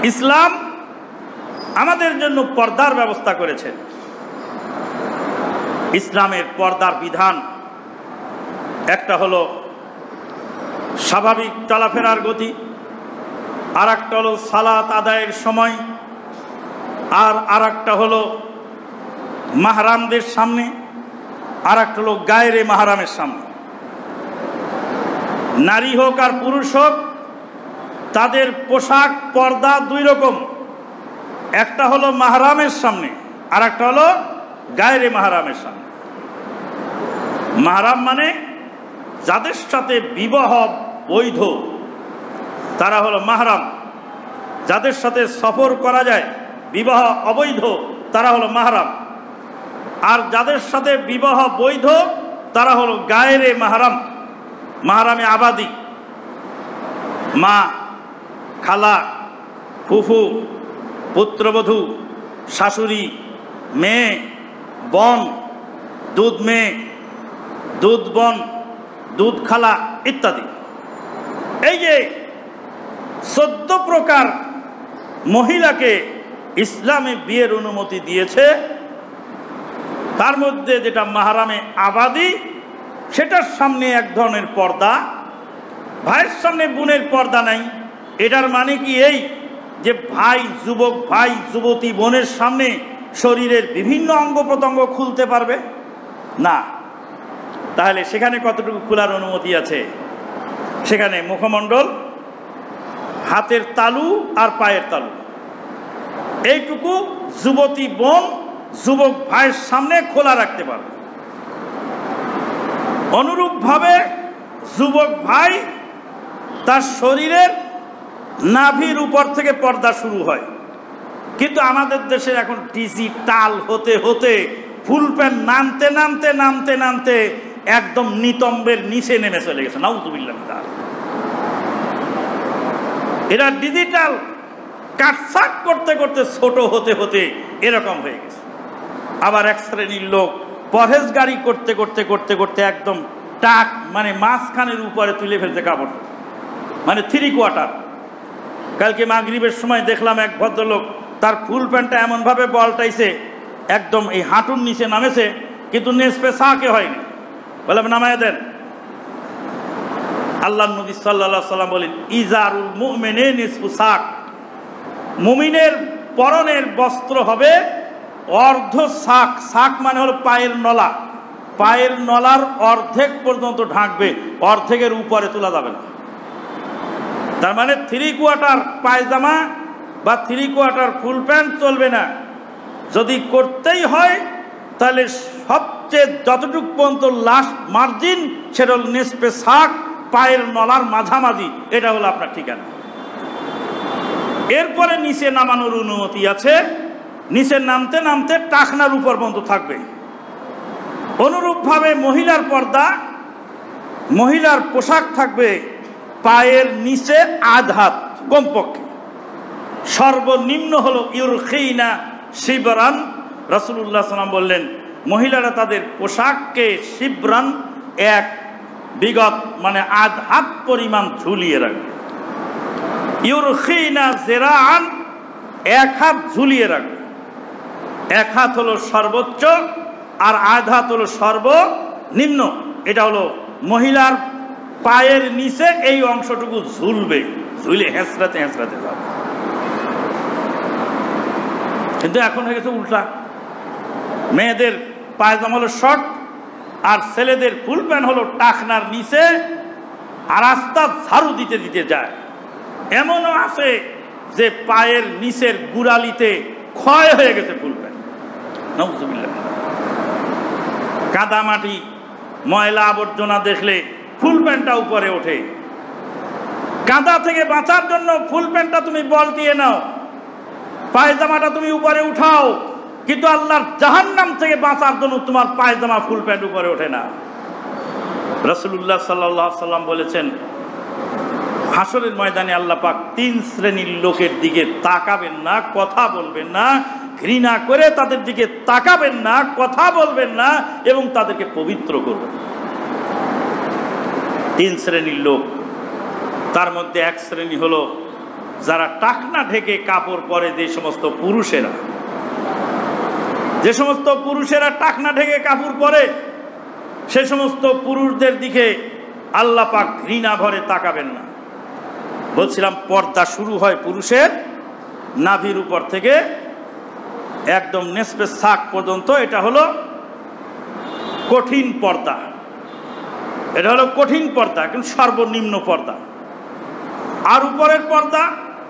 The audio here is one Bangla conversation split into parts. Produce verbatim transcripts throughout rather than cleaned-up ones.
ইসলাম আমাদের জন্য পর্দার ব্যবস্থা করেছে। ইসলামের পর্দার বিধান একটা হলো স্বাভাবিক চলাফেরার গতি, আর একটা হলো সালাত আদায়ের সময়, আর আর একটা হলো মাহরামদের সামনে, আর একটা হলো গায়রে মাহরামের সামনে। নারী হোক আর পুরুষ হোক, তাদের পোশাক পর্দা দুই রকম, একটা হলো মাহরামের সামনে, আর একটা হলো গায়রে মাহরামের সামনে। মাহরাম মানে যাদের সাথে বিবাহ বৈধ, তারা হলো মাহরাম। যাদের সাথে সফর করা যায়, বিবাহ অবৈধ, তারা হলো মাহরাম। আর যাদের সাথে বিবাহ বৈধ, তারা হলো গায়রে মাহরাম, মাহরামে আবাদি। মা, খালা, ফুফু, পুত্রবধূ, শাশুড়ি, মেয়ে, বোন, দুধ মেয়ে, দুধ বোন, দুধ খালা ইত্যাদি। এই যে চোদ্দ প্রকার মহিলাকে ইসলামে বিয়ের অনুমতি দিয়েছে, তার মধ্যে যেটা মাহরামে আবাদি, সেটার সামনে এক ধরনের পর্দা। ভাইয়ের সামনে বোনের পর্দা নাই। এটার মানে কি এই যে ভাই যুবক ভাই যুবতী বোনের সামনে শরীরের বিভিন্ন অঙ্গ প্রত্যঙ্গ খুলতে পারবে না? তাহলে সেখানে কতটুকু খোলার অনুমতি আছে? সেখানে মুখমণ্ডল, হাতের তালু আর পায়ের তালু, এইটুকু যুবতী বোন যুবক ভাইয়ের সামনে খোলা রাখতে পারবে। অনুরূপভাবে যুবক ভাই, তার শরীরের নাভির উপর থেকে পর্দা শুরু হয়। কিন্তু আমাদের দেশে এখন ডিজিটাল হতে হতে ফুল প্যান্ট নামতে নামতে নামতে নামতে একদম নিতম্বের নিচে নেমে চলে গেছে। নাউযুবিল্লাহ। এরা ডিজিটাল কাটছাট করতে করতে ছোট হতে হতে এরকম হয়ে গেছে। আবার এক শ্রেণীর লোক পরহেজগারি করতে করতে করতে করতে একদম টাক মানে মাঝখানের উপরে তুলে ফেলতে কাপড়, মানে থ্রি কোয়ার্টার। কালকে মাগরিবের সময় দেখলাম এক ভদ্রলোক তার ফুল প্যান্টটা এমনভাবে বলটাইছে একদম এই হাঁটুর নিচে নামেছে, কিন্তু নেসপে সাকে হয়নি। বললাম নামায় দেন। আল্লাহ নবী সাল্লাল্লাহু আলাইহি সাল্লাম বলেন, ইজারুল মুমিনে নিসফু সাক, মুমিনের পরনের বস্ত্র হবে অর্ধ সাক। সাক মানে হলো পায়ের নলা, পায়ের নলার অর্ধেক পর্যন্ত ঢাকবে, অর্ধেকের উপরে তোলা যাবে না। তার মানে থ্রি কোয়ার্টার পায়জামা বা থ্রি কোয়ার্টার ফুল প্যান্ট চলবে না। যদি করতেই হয় তাহলে সবচেয়ে যতটুকু পর্যন্ত লাস্ট মার্জিন, সেটা হল নেসপে সাক, পায়ের নলার মাঝামাঝি, এটা হলো আপনার ঠিকানা। এরপরে নিচে নামানোর অনুমতি আছে, নিচে নামতে নামতে টাকনার উপর পর্যন্ত থাকবে। অনুরূপভাবে মহিলার পর্দা, মহিলার পোশাক থাকবে পায়ের নিচে আধ হাত কমপক্ষে, সর্বনিম্ন হলো ইউরখিনা শিবরান। রাসূলুল্লাহ সাল্লাল্লাহু আলাইহি ওয়াসাল্লাম বললেন, মহিলারা তাদের পোশাককে শিবরান, এক বিগত মানে আধ হাত পরিমাণ ঝুলিয়ে রাখবে। ইউরখিনা জিরাআন, এক হাত ঝুলিয়ে রাখবে। এক হাত হলো সর্বোচ্চ আর আধ হাত হলো সর্বনিম্ন। এটা হলো মহিলার পায়ের নিচে এই অংশটুকু ঝুলবে, ঝুলে হেঁচড়াতে হেঁচড়াতে যাবে। কিন্তু এখন হয়ে গেছে উল্টা, মেয়েদের পায়জামা হলো শর্ট আর ছেলেদের ফুল প্যান্ট হলো টাকনার নিচে, আর রাস্তা ঝাড়ু দিতে দিতে যায়। এমনও আছে যে পায়ের নিচের গুড়ালিতে ক্ষয় হয়ে গেছে ফুল প্যান্ট। নাউযুবিল্লাহ। কাদা মাটি ময়লা আবর্জনা দেখলে ফুল প্যান্টটা উপরে ওঠে। কাদা থেকে বাঁচার জন্য ফুল প্যান্টটা তুমি বলটিয়ে নাও, পায়জামাটা তুমি উপরে উঠাও, কিন্তু আল্লাহর জাহান্নাম থেকে বাঁচার জন্য তোমার পায়জামা ফুল প্যান্ট উপরে ওঠে না। রাসূলুল্লাহ সাল্লাল্লাহু আলাইহি ওয়াসাল্লাম বলেছেন, হাসরের ময়দানে আল্লাহ পাক তিন শ্রেণীর লোকের দিকে তাকাবেন না, কথা বলবেন না, ঘৃণা করে তাদের দিকে তাকাবেন না, কথা বলবেন না, এবং তাদেরকে পবিত্র করবেন। তিন শ্রেণীর লোক, তার মধ্যে এক শ্রেণী হলো যারা টাকনা ঢেকে কাপড় পরে, যে সমস্ত পুরুষেরা যে সমস্ত পুরুষেরা টাকনা ঢেকে কাপড় পরে, সে সমস্ত পুরুষদের দিকে আল্লাহ পাক ঘৃণা ভরে তাকাবেন না। বলছিলাম পর্দা শুরু হয় পুরুষের নাভির উপর থেকে একদম নেসফে সাক পর্যন্ত। এটা হলো কঠিন পর্দা, এটা হলো কঠিন পর্দা, কিন্তু সর্বনিম্ন পর্দা। আর উপরের পর্দা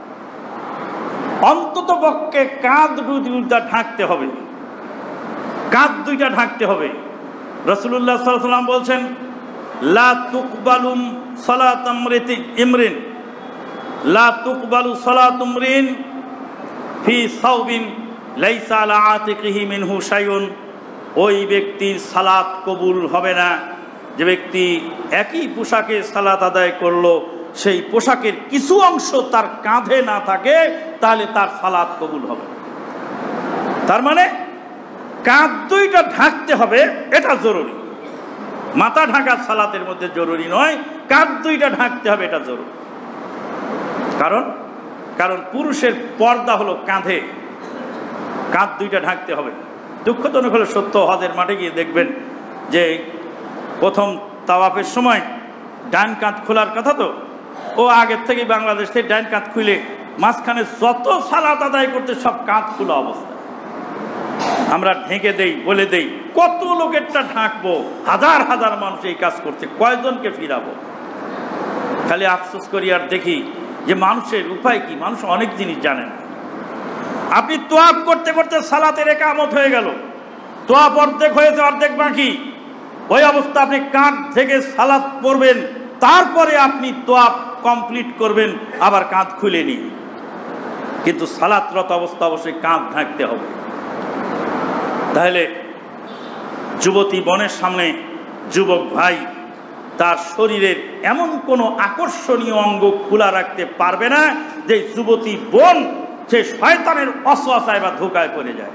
অন্তত পক্ষে কাঁধ দুইটা ঢাকতে হবে, কাঁধ দুইটা ঢাকতে হবে। রাসূলুল্লাহ সাল্লাল্লাহু আলাইহি ওয়াসাল্লাম বলছেন, লা তুকবালুম সালাতুম ইমরিন লা তুকবালু সালাতুম ইমরিন ফি সাওবিন লাইসা আলা আতিকিহি মিনহু শাইউন। ওই ব্যক্তির সালাত কবুল হবে না যে ব্যক্তি একই পোশাকে সালাত আদায় করলো, সেই পোশাকের কিছু অংশ তার কাঁধে না থাকে, তাহলে তার সালাত কবুল হবে। তার মানে কাঁধ দুইটা ঢাকতে হবে, এটা জরুরি। মাথা ঢাকা সালাতের মধ্যে জরুরি নয়, কাঁধ দুইটা ঢাকতে হবে, এটা জরুরি। কারণ কারণ পুরুষের পর্দা হলো কাঁধে, কাঁধ দুইটা ঢাকতে হবে। দুঃখজনক হলো সত্য, হজের মাঠে গিয়ে দেখবেন যে প্রথম তাওয়াফের সময় ডান কাঁধ খোলার কথা, তো ও আগের থেকে বাংলাদেশ থেকে ডান কাঁধ খুলে মাঝখানে যত সালাত আদায় করতে সব কাঁধ খোলা অবস্থা। আমরা ঢেকে দেই, বলে দেই, কত লোকেরটা ঢাকবো? হাজার হাজার মানুষ এই কাজ করছে, কয়জনকে ফিরাবো? খালি আফসোস করি আর দেখি যে মানুষের উপায় কি, মানুষ অনেক জিনিস জানে না। আপনি তোয়াফ করতে করতে সালাতের একামত হয়ে গেল, তোয়াফ অর্ধেক হয়েছে, অর্ধেক বাকি, ওই অবস্থা আপনি কাঁধ থেকে সালাত পড়বেন, তারপরে আপনি তোয়াফ কমপ্লিট করবেন, আবার কাঁধ খুলে নিয়ে। কিন্তু সালাতরত অবস্থা অবশ্যই কাঁধ ঢাকতে হবে। তাহলে যুবতী বোনের সামনে যুবক ভাই তার শরীরের এমন কোনো আকর্ষণীয় অঙ্গ খোলা রাখতে পারবে না যে যুবতী বোন সে শয়তানের ওয়াসওয়াসায় বা ধোঁকায় পড়ে যায়।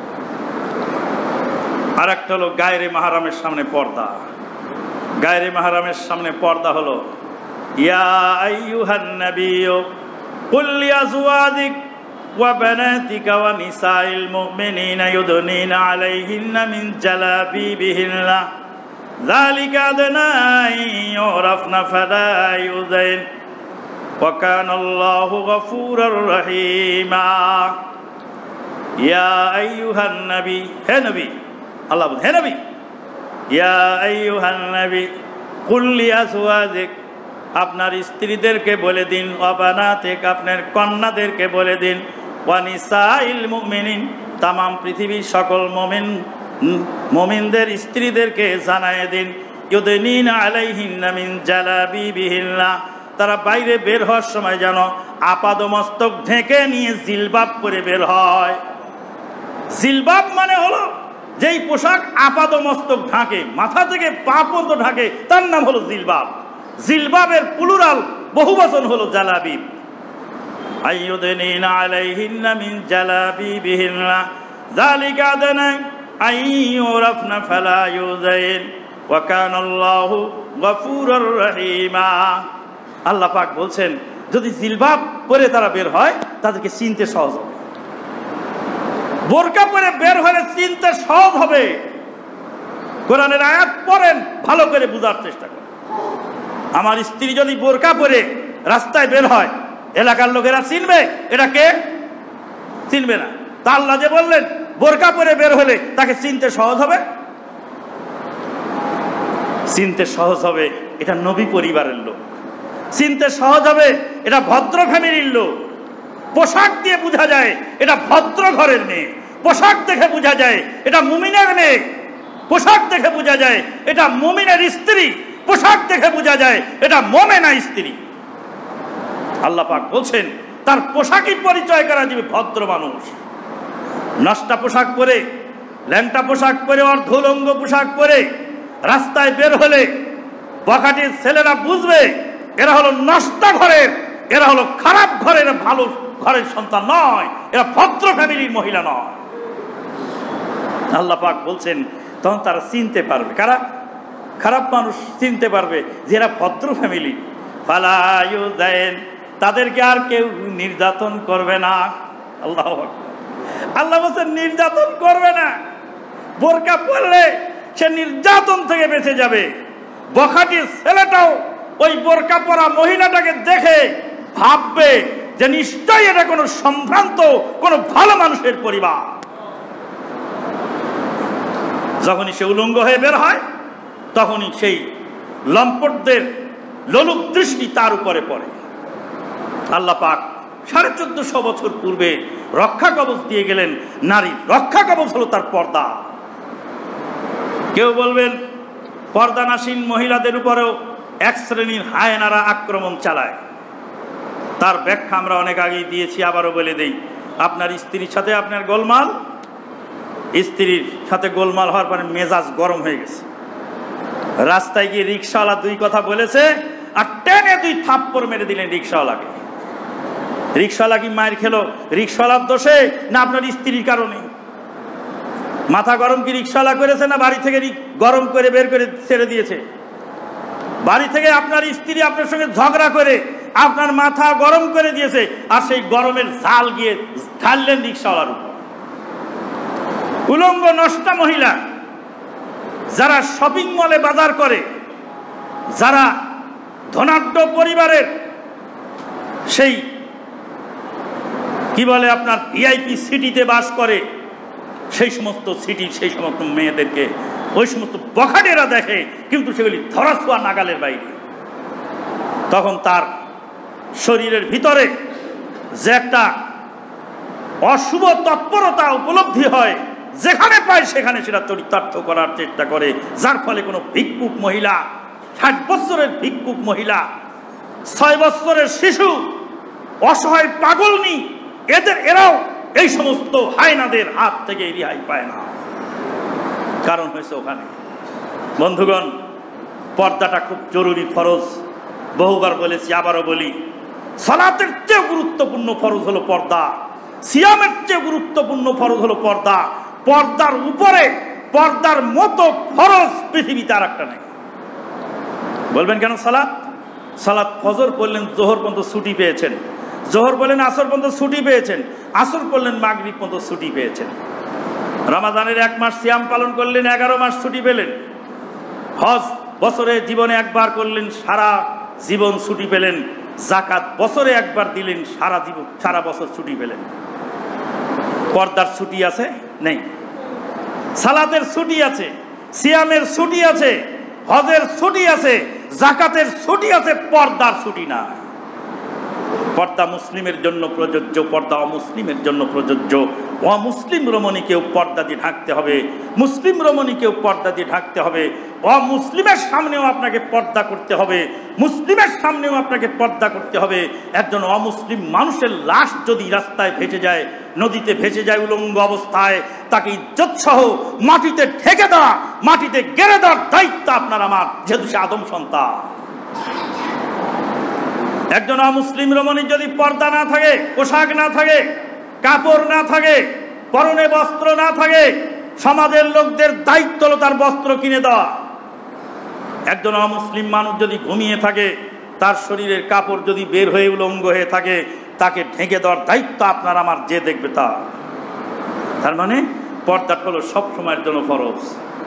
আর একটা হলো গায়রে মাহরামের সামনে পর্দা। গায়রে মাহরামের সামনে পর্দা হলো, ইয়া আইয়ুহান নাবিয়্যু কুল লিআজওয়াজিক ওয়া বানাতিকা ওয়া নিসাইল মুমিনিনা ইউদনিনা আলাইহিন্না মিন জালাবিবিহিন্না যালিকা আদনা ইউরাফনা ফালা ইউযাইন ওয়া কানাল্লাহু গফুরুর রহিমা। ইয়া আইয়ুহান নবী, হে নবী, আল্লাহ বলেন হে নবী, ইয়া আইয়ুহান নবী কুল লিআজওয়াজিক, আপনার স্ত্রীদেরকে বলে দিন, ওয়া বানাতিক, আপনার কন্যাদেরকে বলে দিন, ওয়া নিসাইল মুমিনিন, তামাম পৃথিবীর সকল মুমিন মুমিনদের স্ত্রীদেরকে জানায় দিন, ইউদনিনা আলাইহিন্না মিন জালাবিবিহিন্না, তারা বাইরে বের হওয়ার সময় যেন আপাদমস্তক ঢেকে নিয়ে জিলবাব পরে বের হয়। জিলবাব মানে হলো যেই পোশাক আপাদমস্তক ঢাকে, মাথা থেকে পা পর্যন্ত ঢাকে, তার নাম হলো জিলবাব। জিলবাবের প্লুরাল বহুবচন হলো জালাবিব। আইয়ুদনিনা আলাইহিন্না মিন জালাবিবিহিন্না যালিকা আদনা আইয়ুরাফনা ফালা ইউযাইন ওয়া কানাল্লাহু গফুরুর রহিমা। আল্লাহ পাক বলছেন, যদি জিলবাব পরে তারা বের হয় তাদেরকে চিনতে সহজ হবে। বোরকা পরে বের হলে চিনতে সহজ হবে। কোরআনের আয়াত পড়েন, ভালো করে বোঝার চেষ্টা করেন। আমার স্ত্রী যদি বোরকা পরে রাস্তায় বের হয়, এলাকার লোকেরা চিনবে এটা কে? চিনবে না। তা আল্লাহ যে বললেন বোরকা পরে বের হলে তাকে চিনতে সহজ হবে, চিনতে সহজ হবে এটা নবী পরিবারের লোক, চিনতে সহজ হবে এটা ভদ্র ফ্যামিলির লোক। পোশাক দিয়ে বোঝা যায় এটা ভদ্র ঘরের মেয়ে, পোশাক দেখে বোঝা যায় এটা মুমিনের মেয়ে, পোশাক দেখে বোঝা যায় এটা মুমিনের স্ত্রী, পোশাক দেখে বোঝা যায় এটা মোমেনা স্ত্রী। আল্লাহ পাক বলছেন তার পোশাকই পরিচয় করা যাবে ভদ্র মানুষ। নষ্টা পোশাক পরে, ল্যাংটা পোশাক পরে, অর্ধলঙ্গ পোশাক পরে রাস্তায় বের হলে বখাটির ছেলেরা বুঝবে এরা হলো নষ্টা ঘরের, এরা হলো খারাপ ঘরের, ভালো ঘরের সন্তান নয়, এরা ভদ্র ফ্যামিলির মহিলা নয়। আল্লাহ পাক বলছেন তখন তারা চিনতে পারবে, কারা? খারাপ মানুষ চিনতে পারবে যে এরা ভদ্র ফ্যামিলি। ফালা ইউযাইন, তাদেরকে আর কেউ নির্যাতন করবে না। আল্লাহ আল্লাহ বলছেন নির্যাতন করবে না। বোরকা পরলে সে নির্যাতন থেকে বেঁচে যাবে। বখাটির ছেলেটাও ওই বোরকা পরা মহিলাটাকে দেখে ভাববে যে নিশ্চয়ই এটা কোনো সম্ভ্রান্ত কোনো ভালো মানুষের পরিবার। যখনই সে উলঙ্গ হয়ে বের হয় তখনই সেই লম্পটদের লোলুপ দৃষ্টি তার উপরে পড়ে। আল্লাহ পাক সাড়ে চোদ্দশো বছর পূর্বে রক্ষা কবচ দিয়ে গেলেন। নারী রক্ষা কবচ হলো তার পর্দা। কেউ বলবেন পর্দানাসীন মহিলাদের উপরেও এক শ্রেণীর হায়নারা আক্রমণ চালায়। তার ব্যাখ্যা আমরা অনেক আগেই দিয়েছি, আবারও বলে দেই। আপনার স্ত্রীর সাথে আপনার গোলমাল, স্ত্রীর সাথে গোলমাল হওয়ার পরে মেজাজ গরম হয়ে গেছে, রাস্তায় গিয়ে রিক্সাওয়ালা দুই কথা বলেছে আর টেনে দুই থাপ্পড় মেরে দিলেন রিক্সাওয়ালাকে। রিক্সাওয়ালা কি মায়ের খেলো রিক্সাওয়ালার দোষে না আপনার স্ত্রীর কারণে? মাথা গরম কি রিক্সাওয়ালা করেছে না বাড়ি থেকে গরম করে বের করে ছেড়ে দিয়েছে? বাড়ি থেকে আপনার স্ত্রী আপনার সঙ্গে ঝগড়া করে আপনার মাথা গরম করে দিয়েছে, আর সেই গরমের ঝাল গিয়ে ঢাললেন রিক্সাওয়ালার উপর। উলঙ্গ নষ্টা মহিলা যারা শপিং মলে বাজার করে, যারা ধনাঢ্য পরিবারের সেই কি বলে আপনার ভিআইপি সিটিতে বাস করে, সেই সমস্ত সিটির সেই সমস্ত মেয়েদেরকে ওই সমস্ত বখাটেরা দেখে, কিন্তু সেগুলি ধরাছোঁয়া নাগালের বাইরে। তখন তার শরীরের ভিতরে যে একটা অশুভ তৎপরতা উপলব্ধি হয়, যেখানে পায় সেখানে সেটা চরিতার্থ করার চেষ্টা করে, যার ফলে কোনো ভিক্ষুক মহিলা, ষাট বছরের ভিক্ষুক মহিলা, ছয় বছরের শিশু, অসহায় পাগলনি, এদের এরাও এই সমস্ত হায়নাদের হাত থেকে রেহাই পায় না। কারণ হয়েছে ওখানে। বন্ধুগণ, পর্দাটা খুব জরুরি ফরজ। বহুবার বলেছি, আবারও বলি, সালাতের চেয়ে গুরুত্বপূর্ণ ফরজ হলো পর্দা, সিয়ামের চেয়ে গুরুত্বপূর্ণ ফরজ হলো পর্দা। পর্দার উপরে পর্দার মতো ফরজ পৃথিবীতে আর একটা নেই। বলবেন কেন? সালাত সালাত ফজর পড়লেন, জোহর পর্যন্ত ছুটি পেয়েছেন, জোহর বললেন আসর পর্যন্ত ছুটি পেয়েছেন, আসর পড়লেন মাগরিব পর্যন্ত ছুটি পেয়েছেন। রমাদানের এক মাস সিয়াম পালন করলেন, এগারো মাস ছুটি পেলেন। হজ বছরে জীবনে একবার করলেন, সারা জীবন ছুটি পেলেন। জাকাত বছরে একবার দিলেন, সারা জীবন সারা বছর ছুটি পেলেন। পর্দার ছুটি আছে? নেই। সালাতের ছুটি আছে, সিয়ামের ছুটি আছে, হজের ছুটি আছে, জাকাতের ছুটি আছে, পর্দার ছুটি না। পর্দা মুসলিমের জন্য প্রযোজ্য, পর্দা অমুসলিমের জন্য প্রযোজ্য। অমুসলিম রমণীকেও পর্দা দিয়ে ঢাকতে হবে, মুসলিম রমণীকেও পর্দা দিয়ে ঢাকতে হবে। অমুসলিমের সামনেও আপনাকে পর্দা করতে হবে, মুসলিমের সামনেও আপনাকে পর্দা করতে হবে। একজন অমুসলিম মানুষের লাশ যদি রাস্তায় ভেসে যায়, নদীতে ভেসে যায় উলঙ্গ অবস্থায়, তাকে ইজ্জত সহ মাটিতে ঢেকে দেওয়া, মাটিতে গেড়ে দেওয়ার দায়িত্ব আপনার আমার, যেহেতু সে আদম সন্তান। একজন অমুসলিম রমণীর যদি পর্দা না থাকে, পোশাক না থাকে, কাপড় না থাকে, পরনে বস্ত্র না থাকে, সমাজের লোকদের দায়িত্ব হলো তার বস্ত্র কিনে দেওয়া। একজন অমুসলিম মানুষ যদি ঘুমিয়ে থাকে, তার শরীরের কাপড় যদি বের হয়ে উলঙ্গ হয়ে থাকে, তাকে ঢেকে দেওয়ার দায়িত্ব আপনার আমার, যে দেখবে তা। তার মানে পর্দাটা হলো সব সময়ের জন্য ফরজ।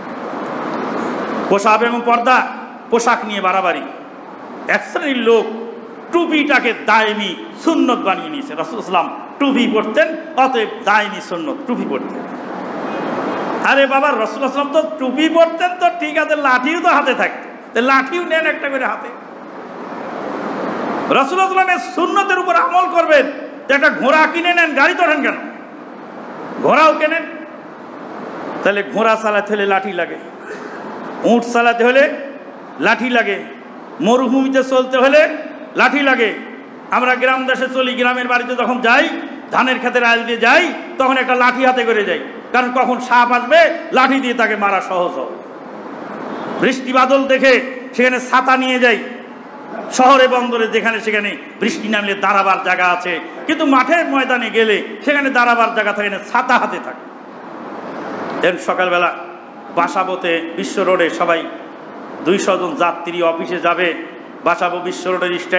পোশাক এবং পর্দা, পোশাক নিয়ে বাড়াবাড়ি। এক শ্রেণীর লোক টুপিটাকে দায়মি সুন্নত বানিয়ে নিয়েছে। রাসূলুল্লাহ সাল্লাল্লাহু আলাইহি ওয়াসাল্লাম টুপি পরতেন, অতএব দায়মি সুন্নত, টুপি পরতেন। আরে বাবা, রাসূলুল্লাহ সাল্লাল্লাহু আলাইহি ওয়াসাল্লাম তো টুপি পরতেন, তো ঠিক আছে, লাঠিও তো হাতে থাকতো, লাঠিও নেন একটা করে হাতে। রাসূলুল্লাহ সাল্লাল্লাহু আলাইহি ওয়াসাল্লামের সুন্নতের উপর আমল করবেন, তো একটা ঘোড়া কিনে নেন, গাড়ি তো ওঠেন কেন? ঘোড়াও কেনেন, তাহলে ঘোড়া চালাতে হলে লাঠি লাগে, উঁট চালাতে হলে লাঠি লাগে, মরুভূমিতে চলতে হলে লাঠি লাগে। আমরা গ্রাম দেশে চলি, গ্রামের বাড়িতে যখন যাই, ধানের ক্ষেতের আইল দিয়ে যাই, তখন একটা লাঠি হাতে করে যাই, কারণ কখন সাপ আসবে, লাঠি দিয়ে তাকে মারা সহজ হবে। বৃষ্টি বাদল দেখে সেখানে ছাতা নিয়ে যাই। শহরে বন্দরে যেখানে সেখানে বৃষ্টি নামলে দাঁড়াবার জায়গা আছে, কিন্তু মাঠের ময়দানে গেলে সেখানে দাঁড়াবার জায়গা থাকে না, ছাতা হাতে থাকে। এর সকালবেলা বাসাবোতে বিশ্ব রোডে সবাই দুইশো জন যাত্রী অফিসে যাবে, বাসাবো বিশ্ব রোডের স্ট্যান্ডে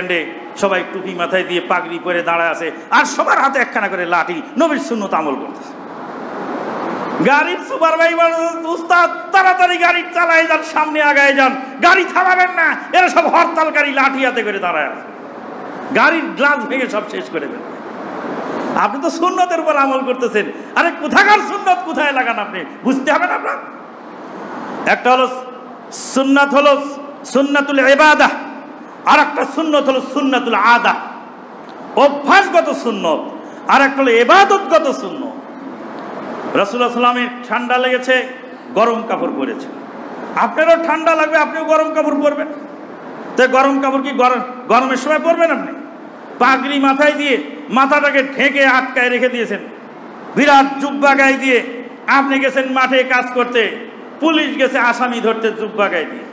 সবাই টুপি মাথায় দিয়ে পাগড়ি পরে দাঁড়ায় আছে, আর সবার হাতে একখানা করে লাঠি, নবীর সুন্নত আমল করতেছে। গাড়ির সুপারভাইজার উস্তাদ তাড়াতাড়ি গাড়ি চালায় যান, সামনে আগায় যান, গাড়ি থামাবেন না, এরা সব হরতালকারী লাঠি হাতে করে দাঁড়ায় আছে, গাড়ির গ্লাস ভেঙে সব শেষ করে দেন। আপনি তো সুন্নতের উপর আমল করতেছেন, আরে কোথাকার সুন্নত কোথায় লাগান আপনি বুঝতে হবে না আপনার। একটা হলো সুন্নাত হলো সুন্নাতুল ইবাদাহ, আর একটা সুন্নত হলো সুন্নাতুল আদা, অভ্যাসগত সুন্নত, আর একটা হলো ইবাদতগত সুন্নত। রাসূলুল্লাহ সাল্লামের ঠান্ডা লেগেছে, গরম কাপড় পরেছে, আপনারও ঠান্ডা লাগবে, আপনিও গরম কাপড় পরবেন। তো গরম কাপড় কি গরম গরমের সময় পরবেন? আপনি পাগড়ি মাথায় দিয়ে মাথাটাকে ঢেকে আটকায় রেখে দিয়েছেন, বিরাট জুব্বা গায়ে দিয়ে আপনি গেছেন মাঠে কাজ করতে, পুলিশ গেছে আসামি ধরতে জুব্বা গায়ে দিয়ে,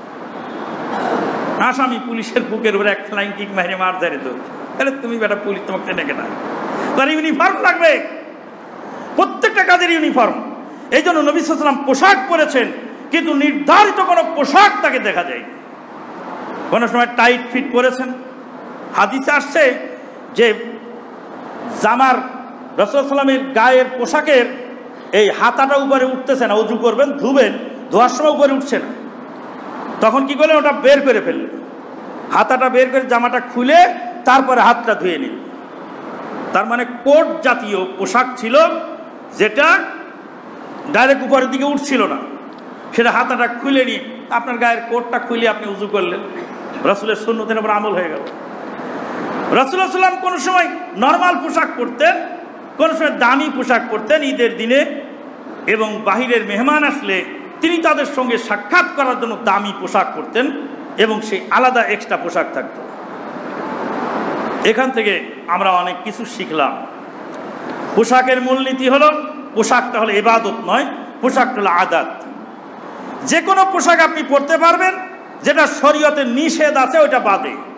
আসামি পুলিশের বুকের উপরে এক ফ্লাইং কিক মারে মার ধরে, তো তাহলে তুমি বেটা পুলিশ তোমাকে ডেকে না, তার ইউনিফর্ম লাগবে, প্রত্যেকটা কাজের ইউনিফর্ম। এই জন্য নবী সাল্লাল্লাহু আলাইহি ওয়াসাল্লাম পোশাক পরেছেন, কিন্তু নির্ধারিত কোনো পোশাক তাকে দেখা যায়। কোনো সময় টাইট ফিট পরেছেন, হাদিসে আসছে যে জামার রাসূলুল্লাহ সাল্লাল্লাহু আলাইহি ওয়াসাল্লামের গায়ের পোশাকের এই হাতাটা উপরে উঠতেছে না, ওযু করবেন ধুবেন, ধোয়ার সময় উপরে উঠছে না, তখন কি করলেন, ওটা বের করে ফেললেন, হাতাটা বের করে জামাটা খুলে তারপরে হাতটা ধুয়ে নিলেন। তার মানে কোট জাতীয় পোশাক ছিল, যেটা ডাইরেক্ট উপরের দিকে উঠছিল না, সেটা হাতাটা খুলে নিয়ে আপনার গায়ের কোটটা খুলে আপনি উযু করলেন, রাসূলের সুন্নতের উপর আমল হয়ে গেল। রাসূলুল্লাহ সাল্লাল্লাহু আলাইহি ওয়াসাল্লাম কোনো সময় নর্মাল পোশাক পরতেন, কোনো সময় দামি পোশাক পরতেন ঈদের দিনে, এবং বাহিরের মেহমান আসলে তিনি তাদের সঙ্গে সাক্ষাৎ করার জন্য দামি পোশাক পরতেন, এবং সেই আলাদা এক্সট্রা পোশাক থাকত। এখান থেকে আমরা অনেক কিছু শিখলাম। পোশাকের মূলনীতি হলো, পোশাকটা হলো ইবাদত নয়, পোশাকটা হলো আদাত। যে কোনো পোশাক আপনি পরতে পারবেন, যেটা শরীয়তে নিষেধ আছে ওইটা বাদে।